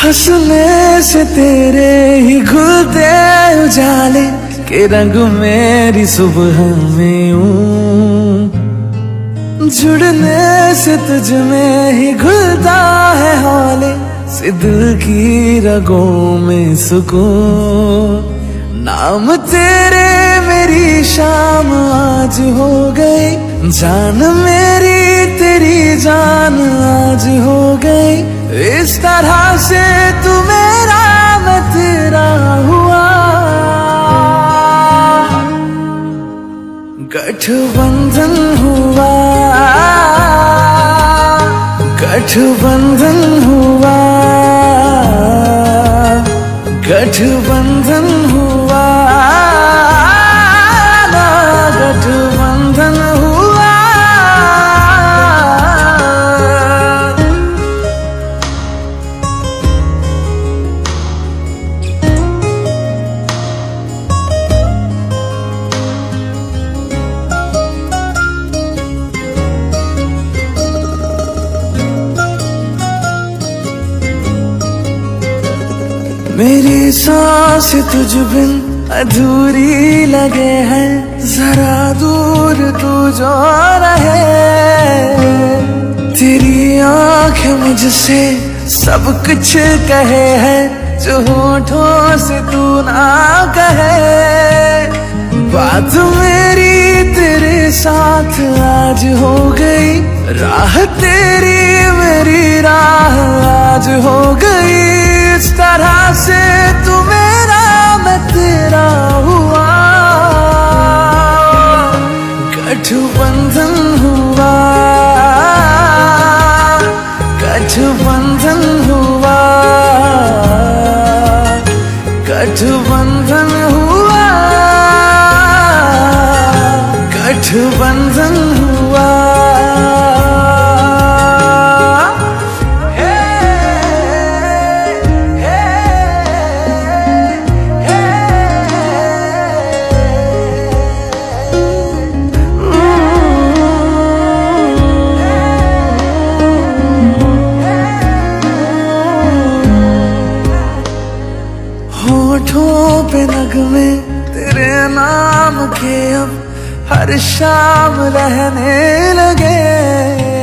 हंसने से तेरे ही खुलते उजाले के रंग मेरी सुबह में जुड़ने से तुझ में ही घुलता है हौले से दिल की रगों में सुकून। नाम तेरे मेरी शाम आज हो गई, जान मेरी तेरी जान आज हो गई। इस तरह से तू मेरा मैं तेरा हुआ, गठबंधन हुआ, गठबंधन हुआ, गठबंधन हुआ, गठबंधन हुआ। मेरी सांस तुझ बिन अधूरी लगे है, जरा दूर तू जो रहे। तेरी आंखें मुझसे सब कुछ कहे है, जो होठों से तू ना कहे। बात मेरी तेरे साथ आज हो गई, राह तेरी मेरी राह आज हो गई। इस तरह से तू मेरा मैं तेरा हुआ, गठबंधन हुआ, गठबंधन हुआ, गठबंधन हुआ, गठबंधन हुआ। होठों पे नगमे तेरे नाम के अब हर शाम रहने लगे।